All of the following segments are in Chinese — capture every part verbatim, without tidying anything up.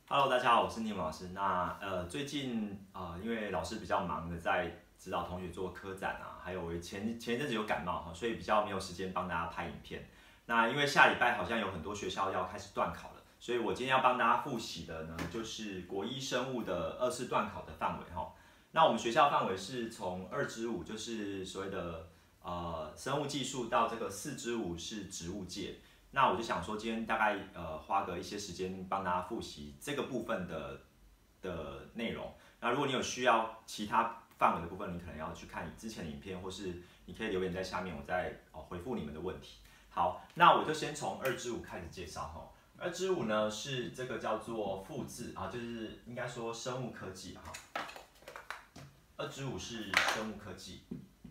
Hello，大家好，我是聂老师。那呃，最近啊、呃，因为老师比较忙的在指导同学做科展啊，还有我前前一阵子有感冒哈，所以比较没有时间帮大家拍影片。那因为下礼拜好像有很多学校要开始段考了，所以我今天要帮大家复习的呢，就是国一生物的二次段考的范围哈。那我们学校范围是从二至五，就是所谓的呃生物技术到这个四至五是植物界。那我就想说，今天大概呃花个一些时间帮大家复习这个部分的的内容。那如果你有需要其他范围的部分，你可能要去看你之前的影片，或是你可以留言在下面，我再哦回复你们的问题。好，那我就先从二至五开始介绍哈。二至五呢是这个叫做复制啊，就是应该说生物科技哈。二至五是生物科技，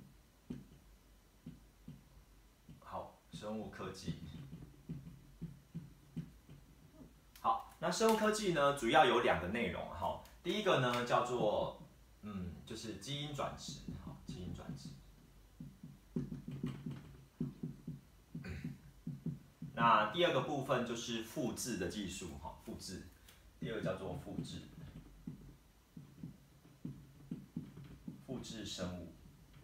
好，生物科技。那生物科技呢，主要有两个内容哈。第一个呢叫做，嗯，就是基因转殖，哈，基因转殖。那第二个部分就是复制的技术，哈，复制。第二个叫做复制，复制生物。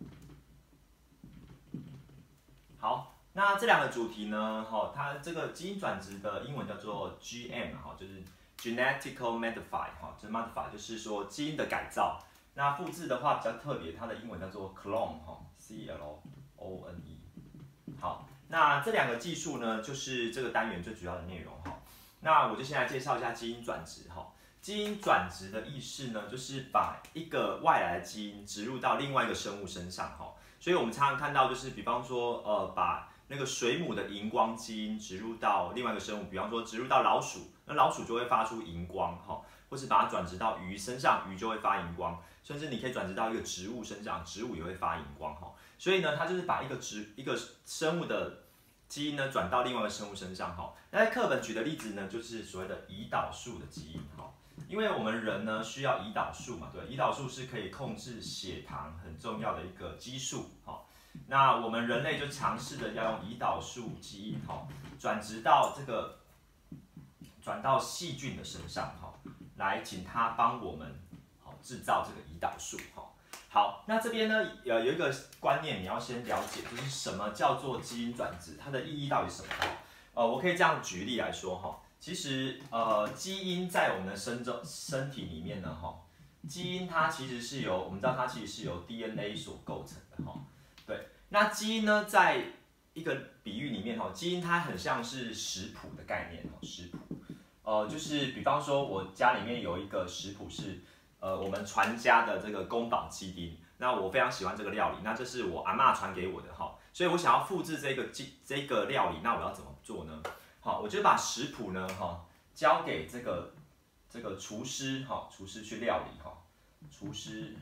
好。那这两个主题呢，哈，它这个基因转殖的英文叫做 G M 哈，就是 Genetical Modify 哈，就是 modify 就是说基因的改造。那复制的话比较特别，它的英文叫做 clone 哈 ，C L O N E。好，那这两个技术呢，就是这个单元最主要的内容哈。那我就先来介绍一下基因转殖哈。基因转殖的意思呢，就是把一个外来的基因植入到另外一个生物身上哈。所以我们常常看到就是，比方说呃把那个水母的荧光基因植入到另外一个生物，比方说植入到老鼠，那老鼠就会发出荧光哈，或是把它转植到鱼身上，鱼就会发荧光，甚至你可以转植到一个植物身上，植物也会发荧光哈。所以呢，它就是把一个植一个生物的基因呢转到另外一个生物身上哈。那在课本举的例子呢，就是所谓的胰岛素的基因哈，因为我们人呢需要胰岛素嘛，对，胰岛素是可以控制血糖很重要的一个激素哈。那我们人类就尝试着要用胰岛素基因哈，转植到这个转到细菌的身上哈，来请它帮我们好制造这个胰岛素哈。好，那这边呢有有一个观念你要先了解，就是什么叫做基因转殖，它的意义到底是什么？呃，我可以这样举例来说哈，其实呃基因在我们的身中身体里面呢哈，基因它其实是由我们知道它其实是由 D N A 所构成的哈。对，那基因呢，在一个比喻里面哈，基因它很像是食谱的概念哦，食谱，呃，就是比方说我家里面有一个食谱是，呃，我们传家的这个宫保鸡丁，那我非常喜欢这个料理，那这是我阿嬷传给我的哈，所以我想要复制这个鸡这个料理，那我要怎么做呢？好，我就把食谱呢哈交给这个这个厨师哈，厨师去料理哈，厨师。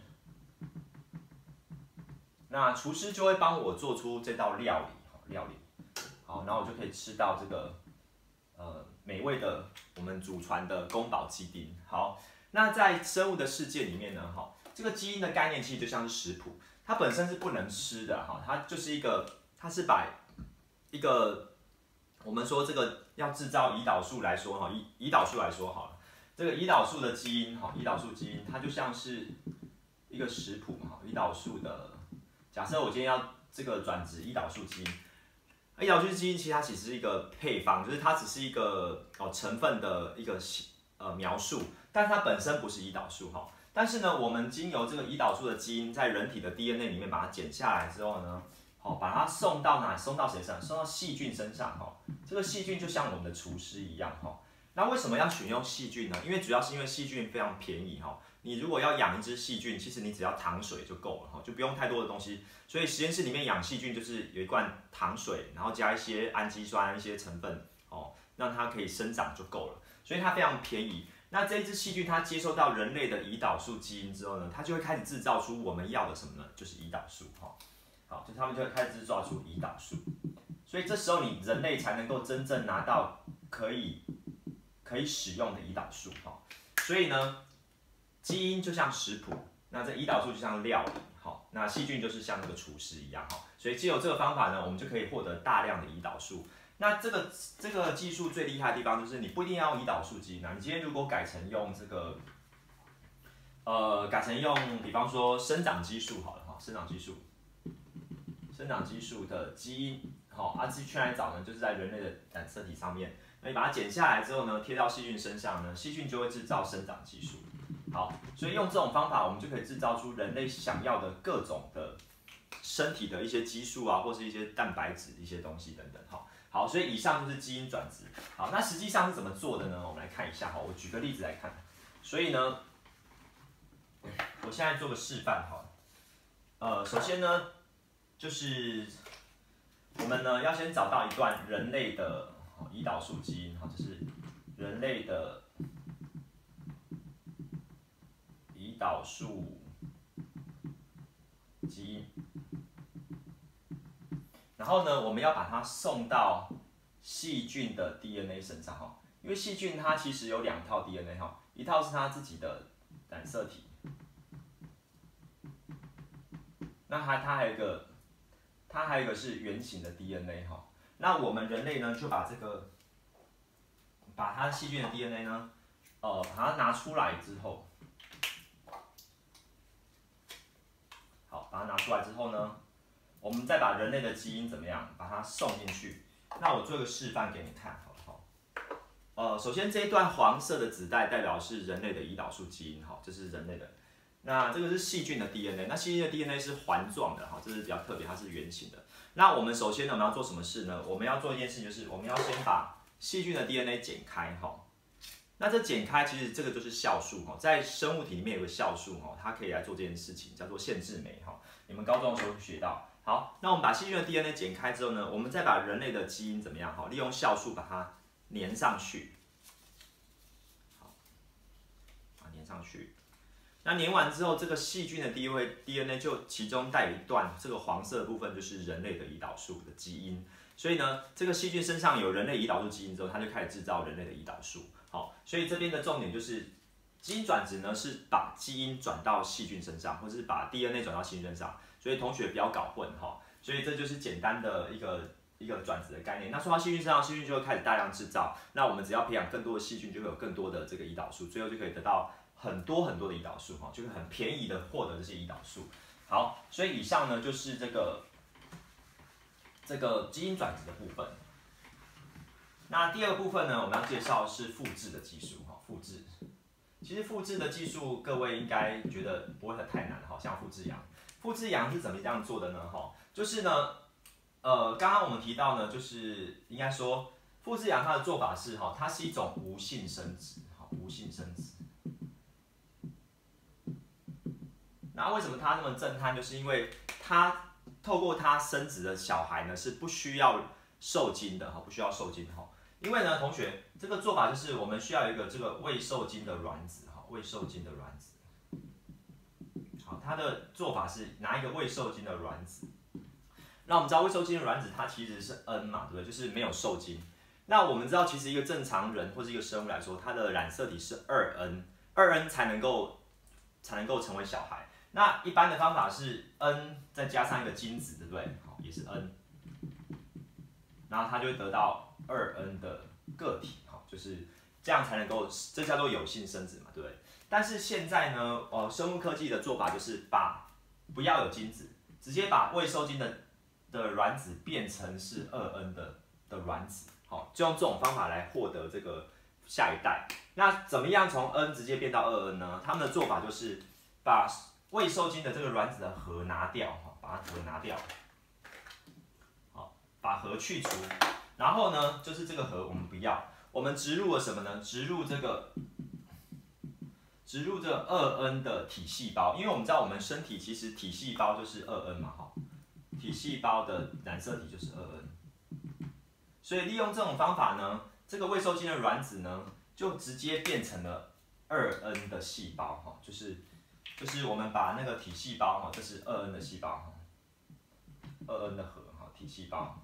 那厨师就会帮我做出这道料理，料理，好，然后我就可以吃到这个呃美味的我们祖传的宫保鸡丁。好，那在生物的世界里面呢，哈，这个基因的概念其实就像是食谱，它本身是不能吃的哈，它就是一个，它是把一个我们说这个要制造胰岛素来说哈，胰胰岛素来说好了，这个胰岛素的基因哈，胰岛素基因它就像是一个食谱哈，胰岛素的。假设我今天要这个转殖胰岛素基因，胰岛素基因其实它其实是一个配方，就是它只是一个哦成分的一个呃描述，但它本身不是胰岛素哈。但是呢，我们经由这个胰岛素的基因在人体的 D N A 里面把它剪下来之后呢，好把它送到哪？送到谁身上？送到细菌身上哈。这个细菌就像我们的厨师一样哈。那为什么要选用细菌呢？因为主要是因为细菌非常便宜哈。你如果要养一只细菌，其实你只要糖水就够了哈，就不用太多的东西。所以实验室里面养细菌就是有一罐糖水，然后加一些氨基酸、一些成分哦，让它可以生长就够了。所以它非常便宜。那这一只细菌它接收到人类的胰岛素基因之后呢，它就会开始制造出我们要的什么呢？就是胰岛素哈。好，就他们就会开始制造出胰岛素。所以这时候你人类才能够真正拿到可以可以使用的胰岛素哈。所以呢。基因就像食谱，那这胰岛素就像料理，好，那细菌就是像那个厨师一样，哈，所以藉由这个方法呢，我们就可以获得大量的胰岛素。 那这个这个技术最厉害的地方就是你不一定要用胰岛素基因啊，你今天如果改成用这个，呃，改成用比方说生长激素好了哈，生长激素，生长激素的基因，好，啊，去哪里找呢？就是在人类的染色体上面，那你把它剪下来之后呢，贴到细菌身上呢，细菌就会制造生长激素。好，所以用这种方法，我们就可以制造出人类想要的各种的身体的一些激素啊，或是一些蛋白质一些东西等等。好，好，所以以上就是基因转殖。好，那实际上是怎么做的呢？我们来看一下哈，我举个例子来看。所以呢，我现在做个示范哈。呃，首先呢，就是我们呢要先找到一段人类的胰岛素基因哈，这是人类的胰岛素基因。然后呢，我们要把它送到细菌的 D N A 身上哈，因为细菌它其实有两套 D N A 哈，一套是它自己的染色体，那它它还有一个，它还有一个是圆形的 D N A 哈。那我们人类呢，就把这个，把它细菌的 D N A 呢，呃，把它拿出来之后，好，把它拿出来之后呢，我们再把人类的基因怎么样，把它送进去。那我做一个示范给你看，好不好？呃，首先这一段黄色的纸带代表是人类的胰岛素基因，哈，这是人类的。那这个是细菌的 D N A， 那细菌的 D N A 是环状的，哈，这是比较特别，它是圆形的。那我们首先呢，我们要做什么事呢？我们要做一件事情，就是我们要先把细菌的 D N A 剪开，哈。那这剪开，其实这个就是酵素，哈，在生物体里面有个酵素，哈，它可以来做这件事情，叫做限制酶，哈。你们高中的时候学到。好，那我们把细菌的 D N A 剪开之后呢，我们再把人类的基因怎么样？好，利用酵素把它粘上去，好，把它粘上去。那粘完之后，这个细菌的 D N A 就其中带有一段这个黄色的部分，就是人类的胰岛素的基因。所以呢，这个细菌身上有人类胰岛素基因之后，它就开始制造人类的胰岛素。好，所以这边的重点就是基因转殖呢，是把基因转到细菌身上，或者是把 D N A 转到细菌身上。所以同学不要搞混哈。所以这就是简单的一个一个转殖的概念。那说到细菌身上，细菌就会开始大量制造。那我们只要培养更多的细菌，就会有更多的这个胰岛素，最后就可以得到很多很多的胰岛素哈，就会很便宜的获得这些胰岛素。好，所以以上呢就是这个这个基因转殖的部分。那第二个部分呢，我们要介绍是复制的技术哈，复制。其实复制的技术，各位应该觉得不会很太难哈，像复制羊。复制羊是怎么样做的呢？哈，就是呢，呃，刚刚我们提到呢，就是应该说复制羊它的做法是哈，它是一种无性生殖，哈，无性生殖。那为什么它那么震撼？就是因为它透过它生殖的小孩呢，是不需要受精的哈，不需要受精哈。因为呢，同学，这个做法就是我们需要有一个这个未受精的卵子哈，未受精的卵子。好，它的做法是拿一个未受精的卵子。那我们知道未受精的卵子它其实是 N 嘛，对不对？就是没有受精。那我们知道，其实一个正常人或是一个生物来说，它的染色体是二 N， 二 N 才能够才能够成为小孩。那一般的方法是 N 再加上一个精子，对不对？好，也是 N， 然后它就会得到二 N 的个体，好，就是这样才能够，这叫做有性生殖嘛，对不对？但是现在呢，呃，生物科技的做法就是把不要有精子，直接把未受精的的卵子变成是二 N 的的卵子，好，就用这种方法来获得这个下一代。那怎么样从 N 直接变到二 N 呢？他们的做法就是把未受精的这个卵子的核拿掉，哈，把它核拿掉，好，把核去除，然后呢，就是这个核我们不要，我们植入了什么呢？植入这个。植入这二 N 的体细胞，因为我们知道我们身体其实体细胞就是二 N 嘛，哈，体细胞的染色体就是二 N， 所以利用这种方法呢，这个未受精的卵子呢，就直接变成了二 N 的细胞，哈，就是就是我们把那个体细胞，哈，这是二 N 的细胞，哈，二 N 的核，哈，体细胞。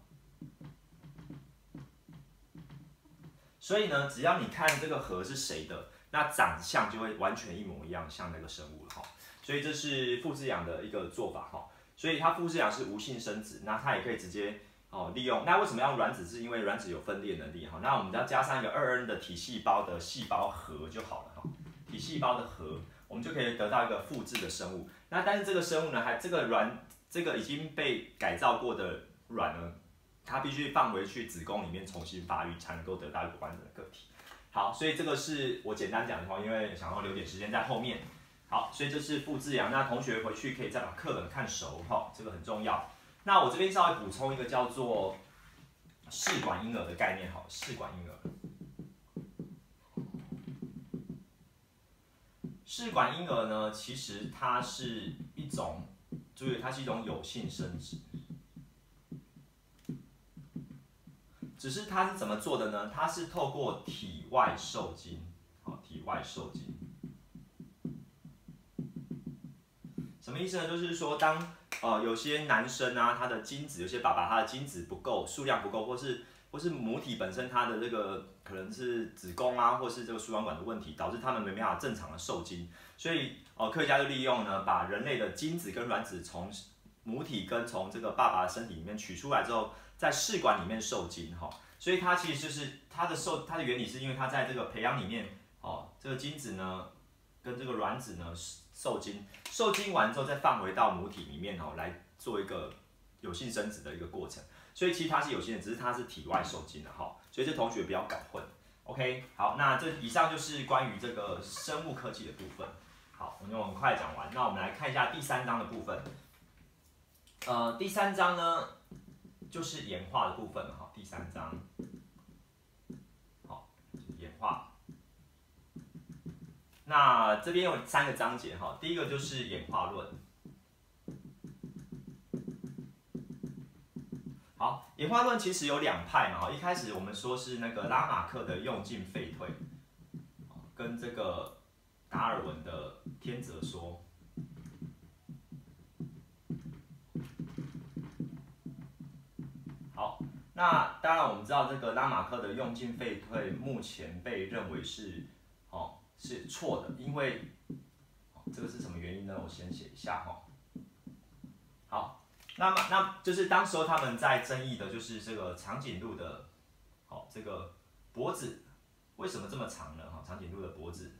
所以呢，只要你看这个核是谁的。那长相就会完全一模一样，像那个生物了哈。所以这是复制羊的一个做法哈。所以它复制羊是无性生殖，那它也可以直接哦利用。那为什么要用卵子？是因为卵子有分裂能力哈。那我们只要加上一个二 N 的体细胞的细胞核就好了哈。体细胞的核，我们就可以得到一个复制的生物。那但是这个生物呢，还这个卵这个已经被改造过的卵呢，它必须放回去子宫里面重新发育，才能够得到一个完整的个体。好，所以这个是我简单讲的话，因为想要留点时间在后面。好，所以这是复制羊，那同学回去可以再把课本看熟哈，这个很重要。那我这边稍微补充一个叫做试管婴儿的概念，好，试管婴儿。试管婴儿呢，其实它是一种，注意它是一种有性生殖。只是它是怎么做的呢？它是透过体外受精，好，体外受精，什么意思呢？就是说当呃有些男生啊，他的精子，有些爸爸他的精子不够，数量不够，或是或是母体本身它的这个可能是子宫啊，或是这个输卵管的问题，导致他们没办法正常的受精，所以呃科学家就利用呢，把人类的精子跟卵子从母体跟从这个爸爸的身体里面取出来之后，在试管里面受精哈，所以它其实就是它的受它的原理是因为它在这个培养里面哦，这个精子呢跟这个卵子呢受精，受精完之后再放回到母体里面哦，来做一个有性生殖的一个过程，所以其实它是有性的，只是它是体外受精的哈，所以这同学不要搞混。OK， 好，那这以上就是关于这个生物科技的部分。好，我们就很快讲完。那我们来看一下第三章的部分。呃，第三章呢，就是演化的部分了哈。第三章，好，就是演化。那这边有三个章节哈，第一个就是演化论。好，演化论其实有两派嘛，一开始我们说是那个拉马克的用进废退，跟这个达尔文的天择说。好，那当然我们知道这个拉马克的用进废退目前被认为是哦是错的，因为、哦、这个是什么原因呢？我先写一下哈、哦。好，那么那就是当时候他们在争议的就是这个长颈鹿的，好、哦、这个脖子为什么这么长呢？哈、哦，长颈鹿的脖子。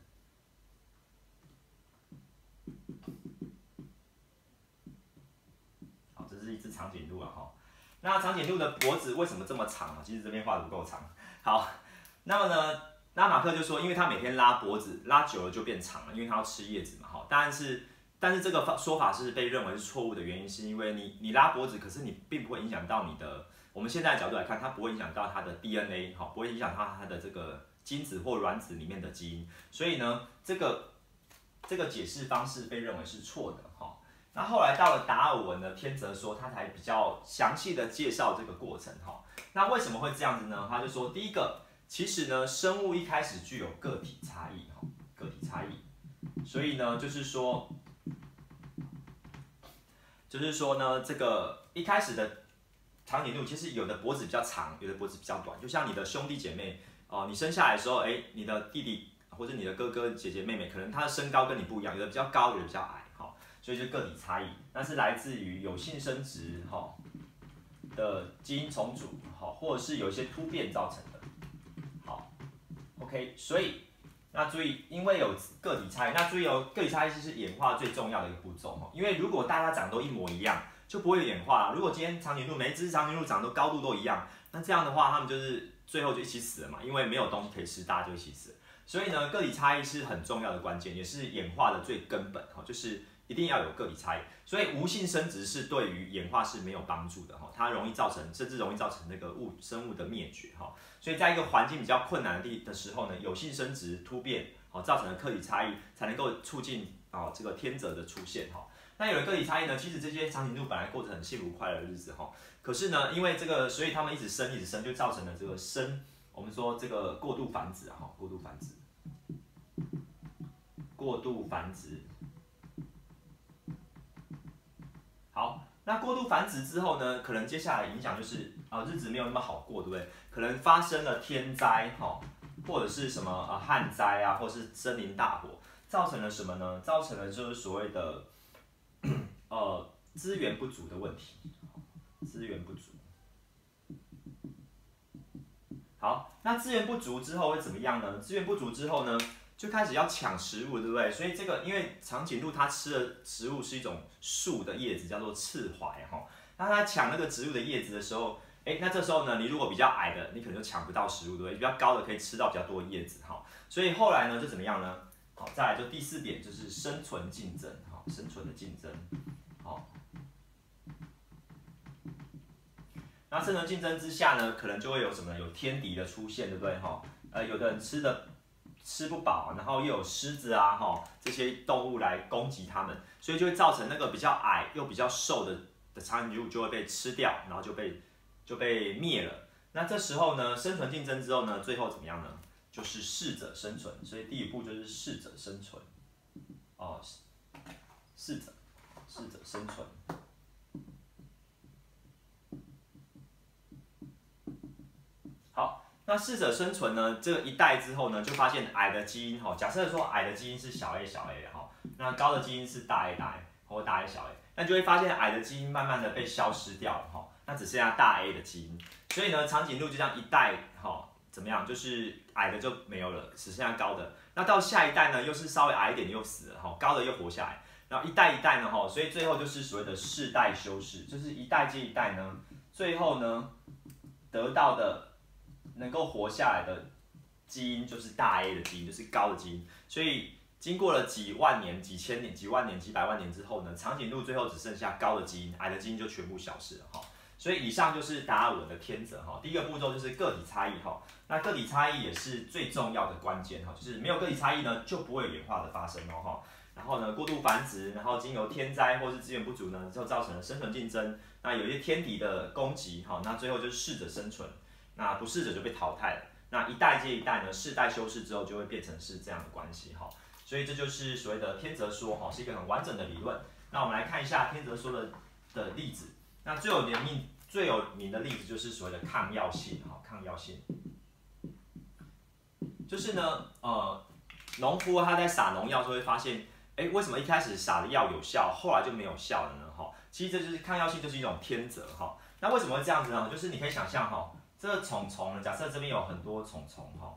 好，这是一只长颈鹿啊哈。哦那长颈鹿的脖子为什么这么长啊？其实这边画的不够长。好，那么呢，拉马克就说，因为他每天拉脖子，拉久了就变长了，因为他要吃叶子嘛。好，但是但是这个说法是被认为是错误的原因，是因为你你拉脖子，可是你并不会影响到你的，我们现在的角度来看，它不会影响到它的 D N A， 好，不会影响到它的这个精子或卵子里面的基因。所以呢，这个这个解释方式被认为是错的。哈。那后来到了达尔文的天择说，他才比较详细的介绍这个过程哈。那为什么会这样子呢？他就说，第一个，其实呢，生物一开始具有个体差异哈，个体差异，所以呢，就是说，就是说呢，这个一开始的长颈鹿其实有的脖子比较长，有的脖子比较短，就像你的兄弟姐妹哦、呃，你生下来的时候，哎，你的弟弟或者你的哥哥姐姐妹妹，可能他的身高跟你不一样，有的比较高，有的比较矮。所以就个体差异，那是来自于有性生殖哈的基因重组，好，或者是有一些突变造成的。好 ，OK， 所以那注意，因为有个体差异，那注意哦，个体差异是演化最重要的一个步骤哈。因为如果大家长得都一模一样，就不会有演化了。如果今天长颈鹿每一只长颈鹿长得高度都一样，那这样的话，它们就是最后就一起死了嘛，因为没有东西可以吃，大家就一起死了。所以呢，个体差异是很重要的关键，也是演化的最根本哈，就是。一定要有个体差异，所以无性生殖是对于演化是没有帮助的哈，它容易造成，甚至容易造成那个物生物的灭绝哈。所以在一个环境比较困难的地的时候呢，有性生殖突变，好造成的个体差异，才能够促进啊这个天择的出现哈。那有了个体差异呢，其实这些长颈鹿本来过着很幸福快乐的日子哈，可是呢，因为这个，所以他们一直生一直生，就造成了这个生，我们说这个过度繁殖哈，过度繁殖，过度繁殖。好，那过度繁殖之后呢，可能接下来影响就是啊、呃、日子没有那么好过，对不对？可能发生了天灾哈，或者是什么啊、呃、旱灾啊，或是森林大火，造成了什么呢？造成了就是所谓的呃资源不足的问题，资源不足。 好，那资源不足之后会怎么样呢？资源不足之后呢，就开始要抢食物，对不对？所以这个因为长颈鹿它吃的食物是一种树的叶子，叫做刺槐哈。那它抢那个植物的叶子的时候，哎，那这时候呢，你如果比较矮的，你可能就抢不到食物，对不对？比较高的可以吃到比较多的叶子哈。所以后来呢，就怎么样呢？好，再来就第四点就是生存竞争，哈，生存的竞争，好。那生存竞争之下呢，可能就会有什么？有天敌的出现，对不对？哈，呃，有的人吃的吃不饱，然后又有狮子啊，哈，这些动物来攻击他们，所以就会造成那个比较矮又比较瘦的的长颈鹿就会被吃掉，然后就被就被灭了。那这时候呢，生存竞争之后呢，最后怎么样呢？就是适者生存，所以第一步就是适者生存，哦，适者，适者生存。好，那适者生存呢，这个一代之后呢，就发现矮的基因哈，假设说矮的基因是小 a 小 a 哈，那高的基因是大 A 大 A 或大 A 小 a， 那就会发现矮的基因慢慢的被消失掉了哈，那只剩下大 A 的基因，所以呢，长颈鹿就这样一代哈。怎么样？就是矮的就没有了，只剩下高的。那到下一代呢，又是稍微矮一点又死了哈，高的又活下来。然后一代一代呢哈，所以最后就是所谓的世代修饰，就是一代接一代呢，最后呢得到的能够活下来的基因就是大 A 的基因，就是高的基因。所以经过了几万年、几千年、几万年、几百万年之后呢，长颈鹿最后只剩下高的基因，矮的基因就全部消失了哈。所以以上就是达尔文的天择哈。第一个步骤就是个体差异哈，那个体差异也是最重要的关键哈，就是没有个体差异呢，就不会有演化的发生哦哈。然后呢，过度繁殖，然后经由天灾或是资源不足呢，就造成了生存竞争。那有一些天敌的攻击哈，那最后就是适者生存，那不适者就被淘汰了。那一代接一代呢，世代修饰之后就会变成是这样的关系哈。所以这就是所谓的天择说哈，是一个很完整的理论。那我们来看一下天择说的的例子。那最有名最有名的例子就是所谓的抗药性，哈，抗药性，就是呢，呃，农夫他在撒农药时候会发现，哎，为什么一开始撒的药有效，后来就没有效了呢？哈，其实这就是抗药性，就是一种天择，哈。那为什么会这样子呢？就是你可以想象，哈，这个虫虫呢，假设这边有很多虫虫，哈，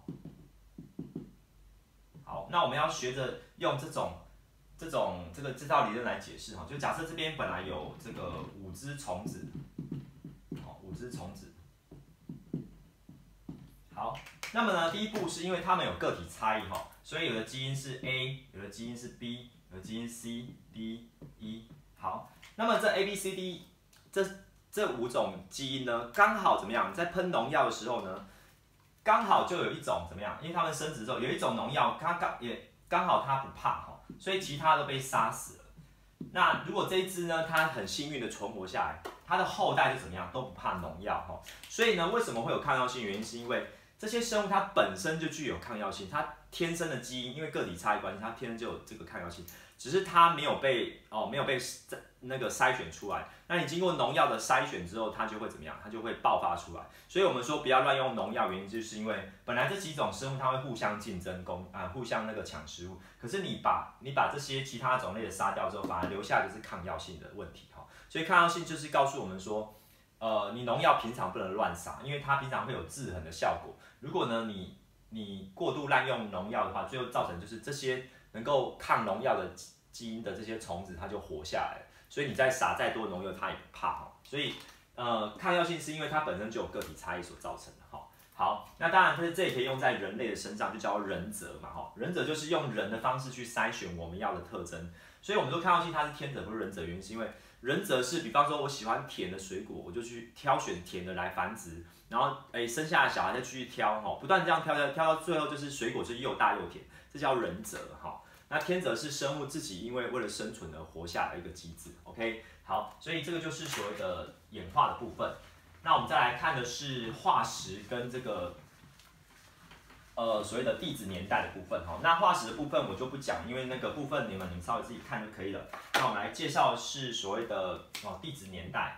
好，那我们要学着用这种。这种这个这套理论来解释哈，就假设这边本来有这个五只虫子，好，五只虫子，好，那么呢，第一步是因为它们有个体差异哈，所以有的基因是 A， 有的基因是 B， 有的基因 C、D、E， 好，那么这 A、B、C、D 这这五种基因呢，刚好怎么样，在喷农药的时候呢，刚好就有一种怎么样，因为它们生殖之后有一种农药，它刚也刚好它不怕哈。所以其他都被杀死了。那如果这一只呢，它很幸运的存活下来，它的后代就怎么样，都不怕农药哈。所以呢，为什么会有抗药性？原因是因为这些生物它本身就具有抗药性，它天生的基因，因为个体差异关系，它天生就有这个抗药性，只是它没有被哦没有被那个筛选出来。那你经过农药的筛选之后，它就会怎么样？它就会爆发出来。所以我们说不要乱用农药，原因就是因为本来这几种生物它会互相竞争攻啊，互相那个抢食物。可是你把你把这些其他种类的杀掉之后，反而留下就是抗药性的问题哈。所以抗药性就是告诉我们说，呃，你农药平常不能乱撒，因为它平常会有制衡的效果。如果呢你你过度滥用农药的话，最后造成就是这些能够抗农药的基因的这些虫子它就活下来了。所以你再撒再多农药，它也不怕哈。所以呃，抗药性是因为它本身就有个体差异所造成的哈。好，那当然，这这也可以用在人类的身上，就叫人择嘛哈。人择就是用人的方式去筛选我们要的特征。所以我们说抗药性它是天择不是人择，原因是因为人择是，比方说我喜欢甜的水果，我就去挑选甜的来繁殖，然后哎生下的小孩再继续挑哈，不断这样挑挑挑到最后就是水果是又大又甜，这叫人择哈。那天择是生物自己因为为了生存而活下来的一个机制 ，OK， 好，所以这个就是所谓的演化的部分。那我们再来看的是化石跟这个呃所谓的地质年代的部分哈。那化石的部分我就不讲，因为那个部分你们你们稍微自己看就可以了。那我们来介绍的是所谓的哦地质年代。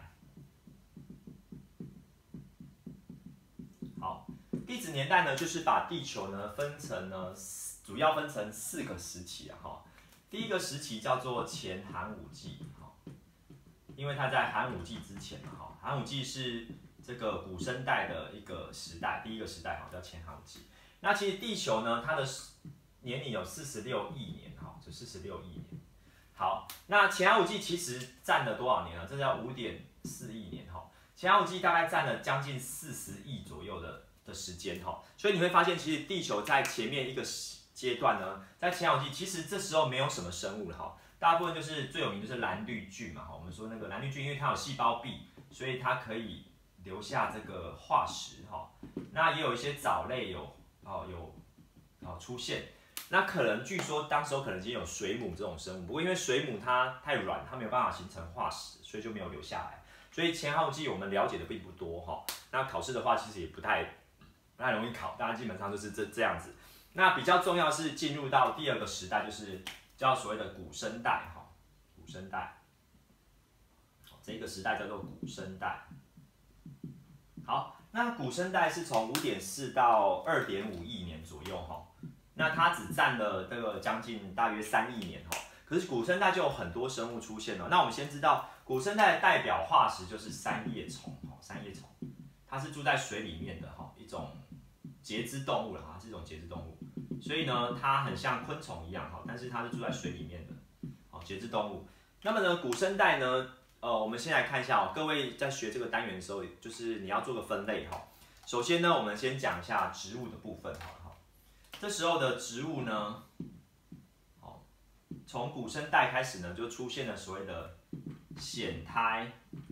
好，地质年代呢，就是把地球呢分成呢。主要分成四个时期啊，哈。第一个时期叫做前寒武纪，哈，因为它在寒武纪之前嘛，哈。寒武纪是这个古生代的一个时代，第一个时代哈叫前寒武纪。那其实地球呢，它的年龄有四十六亿年哈，就四十六亿年。好，那前寒武纪其实占了多少年呢？这叫五点四亿年哈。前寒武纪大概占了将近四十亿左右的的时间哈，所以你会发现，其实地球在前面一个阶段呢，在前寒武纪其实这时候没有什么生物了哈，大部分就是最有名就是蓝绿菌嘛哈。我们说那个蓝绿菌，因为它有细胞壁，所以它可以留下这个化石哈。那也有一些藻类有哦有哦出现。那可能据说当时候可能已经有水母这种生物，不过因为水母它太软，它没有办法形成化石，所以就没有留下来。所以前寒武纪我们了解的并不多哈。那考试的话其实也不太不太容易考，大家基本上就是这这样子。那比较重要是进入到第二个时代，就是叫所谓的古生代哈，古生代，这个时代叫做古生代。好，那古生代是从五点四到二点五亿年左右哈。那它只占了这个将近大约三亿年哈，可是古生代就有很多生物出现了。那我们先知道古生代的代表化石就是三叶虫哈，三叶虫它是住在水里面的哈一种节肢动物了哈，是一种节肢动物，所以呢它很像昆虫一样哈，但是它是住在水里面的好节肢动物。那么呢古生代呢，呃我们先来看一下哦，各位在学这个单元的时候，就是你要做个分类哈。首先呢，我们先讲一下植物的部分哈。这时候的植物呢，好，从古生代开始呢，就出现了所谓的藓胎，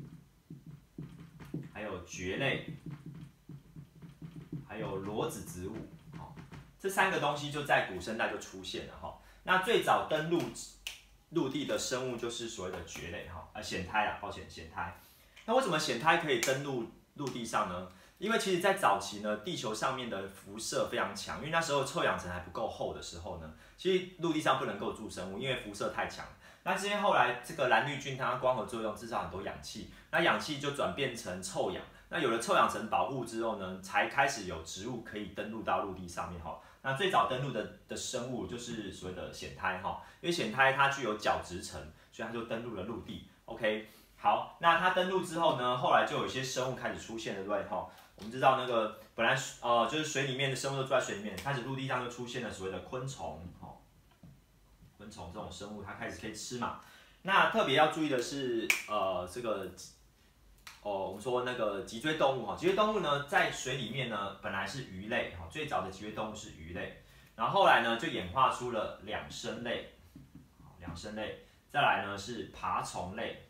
还有蕨类，还有裸子植物，好，这三个东西就在古生代就出现了哈。那最早登陆陆地的生物就是所谓的蕨类哈，啊藓胎啊，抱歉，藓胎。那为什么藓胎可以登陆陆地上呢？因为其实，在早期呢，地球上面的辐射非常强，因为那时候臭氧层还不够厚的时候呢，其实陆地上不能够住生物，因为辐射太强。那这些后来这个蓝绿菌它光合作用制造很多氧气，那氧气就转变成臭氧，那有了臭氧层保护之后呢，才开始有植物可以登陆到陆地上面哈。那最早登陆的的生物就是所谓的藓胎哈，因为藓胎它具有角质层，所以它就登陆了陆地。OK， 好，那它登陆之后呢，后来就有一些生物开始出现了，对不对哈？我们知道那个本来呃就是水里面的生物都住在水里面，开始陆地上就出现了所谓的昆虫，哦，昆虫这种生物它开始可以吃嘛。那特别要注意的是，呃，这个哦，我们说那个脊椎动物哈，脊椎动物呢在水里面呢本来是鱼类哈，最早的脊椎动物是鱼类，然后后来呢就演化出了两生类，两生类，再来呢是爬虫类。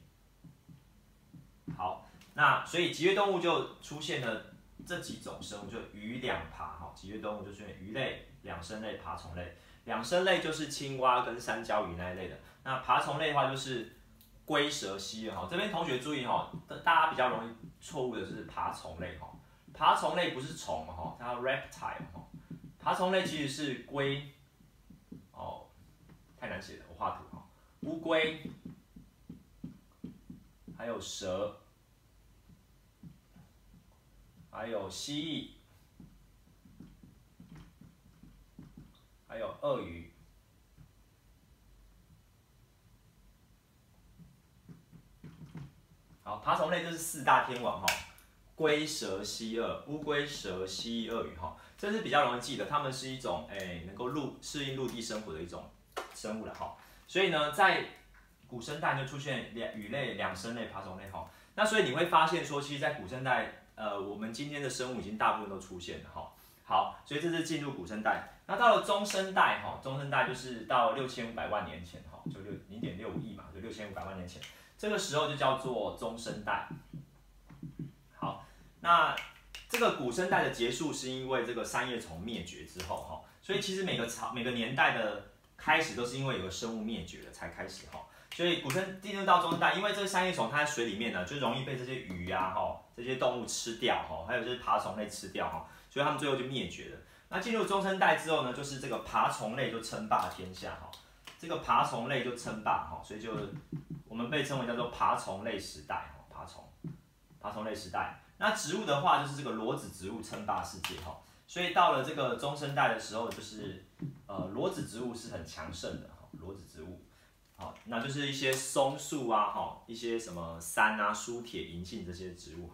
好，那所以脊椎动物就出现了。这几种生物就鱼两爬哈，脊椎动物就出现鱼类、两生类、爬虫类。两生类就是青蛙跟山椒鱼那一类的，那爬虫类的话就是龟蛇蜥哈。这边同学注意哈，大家比较容易错误的是爬虫类哈，爬虫类不是虫哈，它叫 reptile 哈。爬虫类其实是龟，哦，太难写了，我画图哈。乌龟，还有蛇。还有蜥蜴，还有鳄鱼，好，爬虫类就是四大天王哈，龟、蛇、蜥、鳄，乌龟、蛇、蜥、鳄鱼哈，这是比较容易记的，它们是一种诶、欸、能够陆适应陆地生活的一种生物了哈。所以呢，在古生代就出现两鱼类、两生类、爬虫类哈。那所以你会发现说，其实，在古生代。呃，我们今天的生物已经大部分都出现了哈。好，所以这是进入古生代。那到了中生代哈，中生代就是到六千五百万年前哈，就六零点六五亿嘛，就六千五百万年前，这个时候就叫做中生代。好，那这个古生代的结束是因为这个三叶虫灭绝之后哈，所以其实每个朝每个年代的开始都是因为有个生物灭绝了才开始哈。所以古生进入到中生代，因为这个三叶虫它在水里面呢，就容易被这些鱼啊、哈这些动物吃掉哈，还有就是爬虫类吃掉哈，所以它们最后就灭绝了。那进入中生代之后呢，就是这个爬虫类就称霸天下哈，这个爬虫类就称霸哈，所以就我们被称为叫做爬虫类时代哈，爬虫爬虫类时代。那植物的话就是这个裸子植物称霸世界哈，所以到了这个中生代的时候，就是呃裸子植物是很强盛的哈，裸子植物。好，那就是一些松树啊，哈，一些什么杉啊、苏铁、银杏这些植物哈。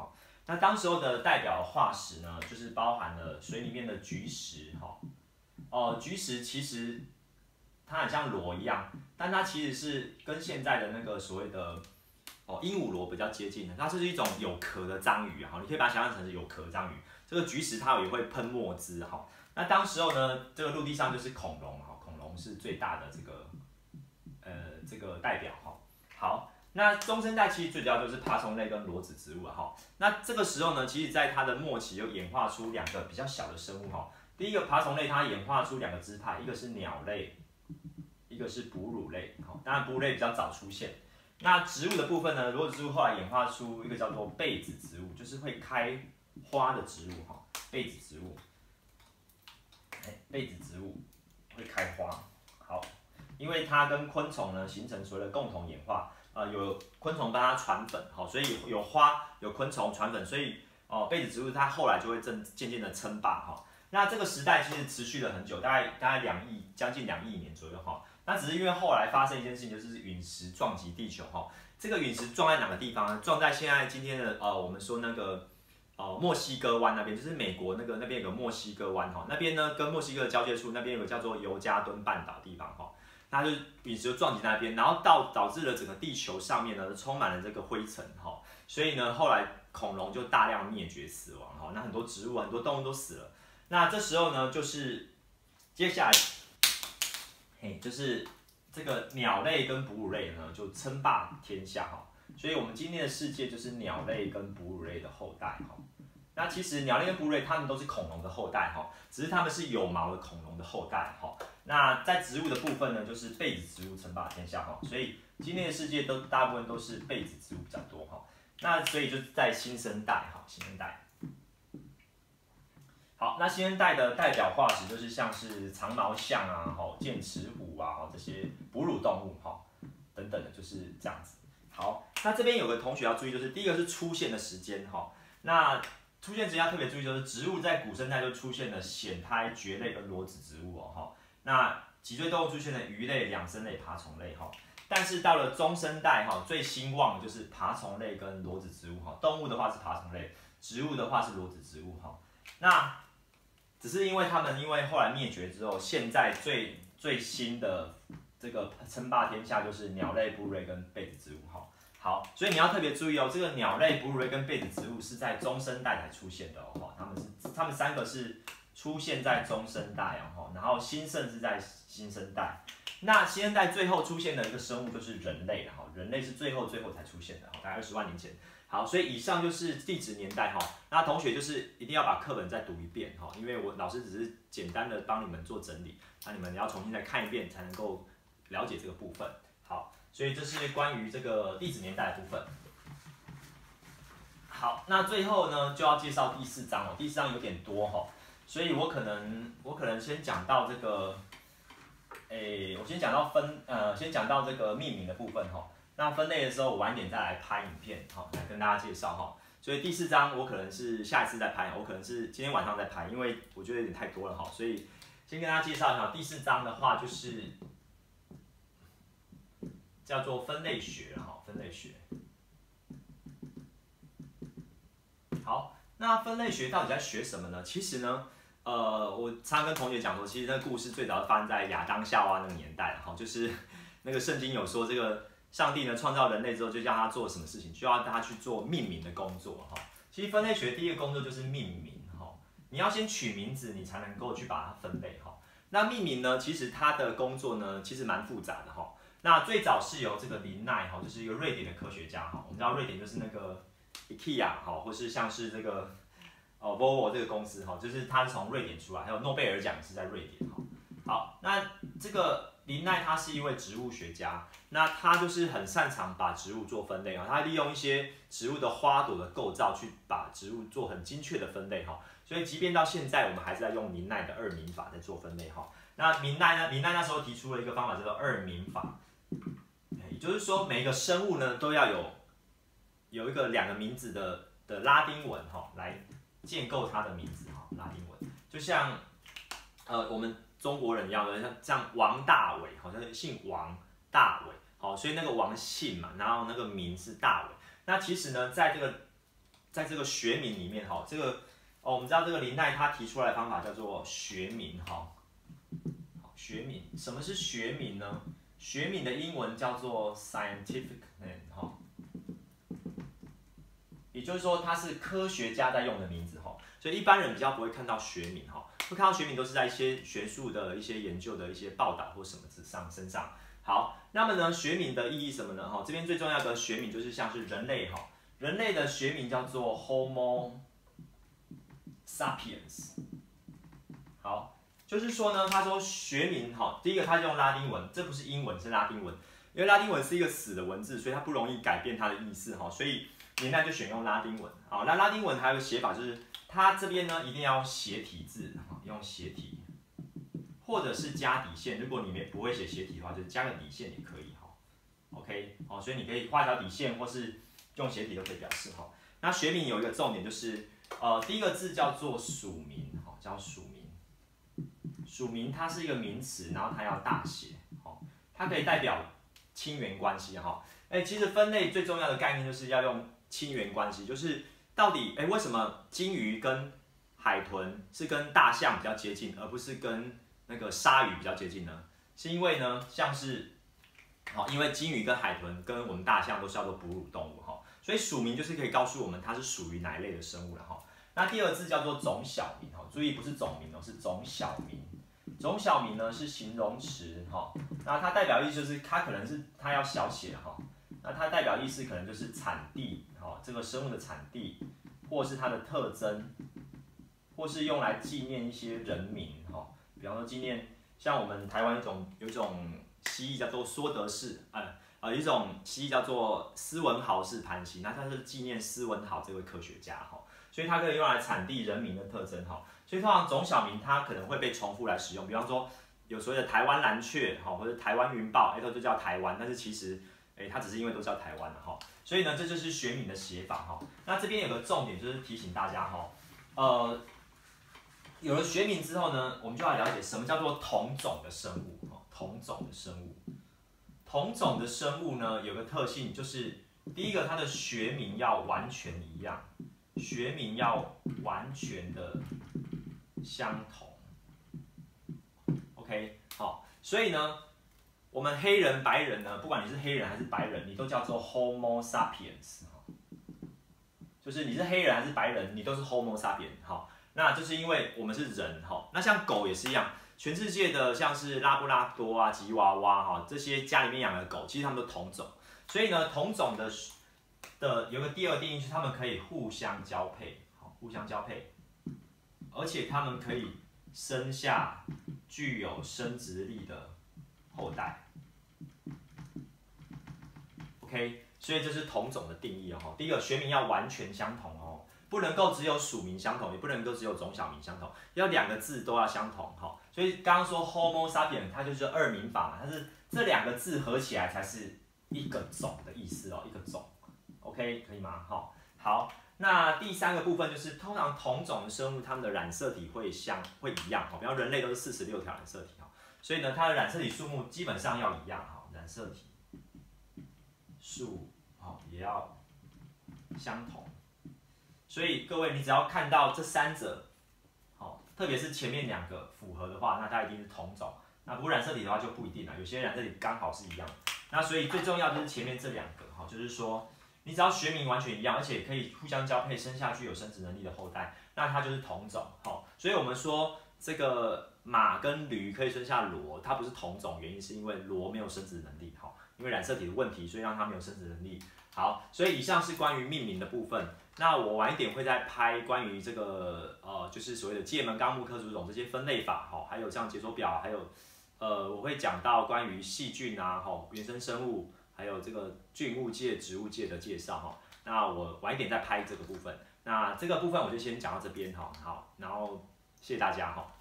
那当时候的代表化石呢，就是包含了水里面的菊石，哈，哦，菊石其实它很像螺一样，但它其实是跟现在的那个所谓的哦鹦鹉螺比较接近的，它就是一种有壳的章鱼，哈，你可以把它想象成是有壳章鱼。这个菊石它也会喷墨汁，哈。那当时候呢，这个陆地上就是恐龙，哈，恐龙是最大的这个呃这个代表，哈。好。那中生代其实最主要就是爬虫类跟裸子植物啊哈。那这个时候呢，其实在它的末期又演化出两个比较小的生物哈。第一个爬虫类它演化出两个支派，一个是鸟类，一个是哺乳类。好，当然哺乳类比较早出现。那植物的部分呢，裸子植物后来演化出一个叫做被子植物，就是会开花的植物哈。被子植物，哎，被子植物会开花。好，因为它跟昆虫呢形成所谓的共同演化。呃，有昆虫帮它传粉，好，所以有花有昆虫传粉，所以哦，被子植物它后来就会渐渐渐的称霸哈。那这个时代其实持续了很久，大概大概两亿，将近两亿年左右哈。那只是因为后来发生一件事情，就是陨石撞击地球哈。这个陨石撞在哪个地方呢？撞在现在今天的呃，我们说那个呃墨西哥湾那边，就是美国那个那边有个墨西哥湾哈，那边呢跟墨西哥的交界处那边有个叫做尤加敦半岛地方哈。它就陨石就撞击那边，然后到导致了整个地球上面呢充满了这个灰尘哈，所以呢后来恐龙就大量灭绝死亡哈，那很多植物很多动物都死了。那这时候呢就是接下来，嘿，就是这个鸟类跟哺乳类呢就称霸天下哈，所以我们今天的世界就是鸟类跟哺乳类的后代哈。那其实鸟类跟哺乳类它们都是恐龙的后代哈，只是它们是有毛的恐龙的后代哈。那在植物的部分呢，就是被子植物称霸天下哈，所以今天的世界都大部分都是被子植物比较多哈。那所以就在新生代哈，新生代。好，那新生代的代表化石就是像是长毛象啊、哈剑齿虎啊、这些哺乳动物哈等等的，就是这样子。好，那这边有个同学要注意，就是第一个是出现的时间哈，那出现时间要特别注意，就是植物在古生代就出现了显胎、蕨类跟裸子植物哦哈。那脊椎动物出现了鱼类、两生类、爬虫类哈，但是到了中生代哈，最兴旺的就是爬虫类跟裸子植物哈。动物的话是爬虫类，植物的话是裸子植物哈。那只是因为它们因为后来灭绝之后，现在最最新的这个称霸天下就是鸟类、哺乳类跟被子植物哈。好，所以你要特别注意哦，这个鸟类、哺乳类跟被子植物是在中生代才出现的哦，它们是它们三个是出现在中生代哦，然后兴盛是在新生代。那新生代最后出现的一个生物就是人类哈，人类是最后最后才出现的，大概二十万年前。好，所以以上就是地质年代哈。那同学就是一定要把课本再读一遍哈，因为我老师只是简单的帮你们做整理，那你们要重新再看一遍才能够了解这个部分。好，所以这是关于这个地质年代的部分。好，那最后呢就要介绍第四章哦，第四章有点多哈，所以我可能我可能先讲到这个，诶，我先讲到分呃，先讲到这个命名的部分哈。那分类的时候，我晚一点再来拍影片，好，来跟大家介绍哈。所以第四章我可能是下一次再拍，我可能是今天晚上再拍，因为我觉得有点太多了哈。所以先跟大家介绍一下第四章的话，就是叫做分类学哈，分类学。好，那分类学到底在学什么呢？其实呢，呃，我常常跟同学讲说，其实那个故事最早发生在亚当夏娃那个年代哈，就是那个圣经有说这个。上帝呢创造人类之后，就叫他做什么事情，就要他去做命名的工作哈。其实分类学第一个工作就是命名哈，你要先取名字，你才能够去把它分类哈。那命名呢，其实它的工作呢，其实蛮复杂的哈。那最早是由这个林奈哈，就是一个瑞典的科学家哈。我们知道瑞典就是那个 IKEA 哈，或是像是这个哦 Volvo 这个公司哈，就是他是从瑞典出来，还有诺贝尔奖是在瑞典哈。好，那这个林奈他是一位植物学家，那他就是很擅长把植物做分类啊，他利用一些植物的花朵的构造去把植物做很精确的分类哈，所以即便到现在我们还是在用林奈的二名法在做分类哈。那林奈呢，林奈那时候提出了一个方法叫做二名法，也就是说每一个生物呢都要有有一个两个名字的的拉丁文哈来建构它的名字哈，拉丁文就像呃我们。中国人一样的，像像王大伟，好像姓王大伟，好，所以那个王姓嘛，然后那个名是大伟。那其实呢，在这个在这个学名里面哈，这个哦，我们知道这个林奈他提出来的方法叫做学名哈。学名，什么是学名呢？学名的英文叫做 scientific name 哈，也就是说它是科学家在用的名字哈，所以一般人比较不会看到学名哈，会看到学名都是在一些学术的一些研究的一些报道或什么之上身上。好，那么呢，学名的意义什么呢？哈，这边最重要的学名就是像是人类哈，人类的学名叫做 Homo sapiens。好。就是说呢，他说学名哈，第一个他用拉丁文，这不是英文，是拉丁文，因为拉丁文是一个死的文字，所以它不容易改变它的意思哈，所以年代就选用拉丁文。好，那拉丁文还有个写法，就是它这边呢一定要斜体字，用斜体，或者是加底线。如果你没不会写斜体的话，就加个底线也可以哈。OK， 好，所以你可以画条底线，或是用斜体都可以表示哈。那学名有一个重点就是，呃，第一个字叫做属名，哈，叫属名。属名它是一个名词，然后它要大写，哦，它可以代表亲缘关系，哈，哎，其实分类最重要的概念就是要用亲缘关系，就是到底，哎，为什么鲸鱼跟海豚是跟大象比较接近，而不是跟那个鲨鱼比较接近呢？是因为呢，像是，好，因为鲸鱼跟海豚跟我们大象都是叫做哺乳动物，哈，所以属名就是可以告诉我们它是属于哪一类的生物了，哈。那第二个字叫做种小名，哈，注意不是种名哦，是种小名。种小名呢是形容词哈，那它代表意思就是它可能是它要小写哈，那它代表意思可能就是产地哈，这个生物的产地，或是它的特征，或是用来纪念一些人名哈，比方说纪念像我们台湾一种有一种蜥蜴叫做梭德氏，呃呃一种蜥蜴叫做斯文豪氏盘蜥，那它是纪念斯文豪这位科学家哈，所以它可以用来产地人名的特征哈。所以通常种小名它可能会被重复来使用，比方说有所谓的台湾蓝雀哈，或者台湾云豹，哎，它就叫台湾，但是其实哎它只是因为都叫台湾了哈，所以呢这就是学名的写法哈。那这边有个重点就是提醒大家哈，呃，有了学名之后呢，我们就要了解什么叫做同种的生物哈，同种的生物，同种的生物呢有个特性就是第一个它的学名要完全一样，学名要完全的相同 ，OK， 好，所以呢，我们黑人、白人呢，不管你是黑人还是白人，你都叫做 Homo sapiens， 就是你是黑人还是白人，你都是 Homo sapiens， 好，那就是因为我们是人，哈，那像狗也是一样，全世界的像是拉布拉多啊、吉娃娃哈，这些家里面养的狗，其实它们都同种，所以呢，同种的的有个第二定义是它们可以互相交配，好，互相交配。而且它们可以生下具有生殖力的后代 ，OK， 所以这是同种的定义哦。第一个学名要完全相同哦，不能够只有属名相同，也不能够只有种小名相同，要两个字都要相同哈。所以刚刚说 Homo sapiens 它就是二名法嘛，它是这两个字合起来才是一个种的意思哦，一个种 ，OK， 可以吗？好，好。那第三个部分就是，通常同种的生物，它们的染色体会相会一样哈，比方人类都是四十六条染色体哈，所以呢，它的染色体数目基本上要一样哈，染色体数好也要相同。所以各位，你只要看到这三者，好，特别是前面两个符合的话，那它一定是同种。那不过染色体的话就不一定了，有些染色体刚好是一样。那所以最重要就是前面这两个哈，就是说。你只要学名完全一样，而且可以互相交配，生下具有生殖能力的后代，那它就是同种。好，所以我们说这个马跟驴可以生下骡，它不是同种，原因是因为骡没有生殖能力，好，因为染色体的问题，所以让它没有生殖能力。好，所以以上是关于命名的部分。那我晚一点会再拍关于这个呃，就是所谓的界门纲目科属种这些分类法，好，还有像解说表，还有呃，我会讲到关于细菌啊，好，原生生物。还有这个菌物界、植物界的介绍哈，那我晚一点再拍这个部分。那这个部分我就先讲到这边哈，好，然后谢谢大家哈。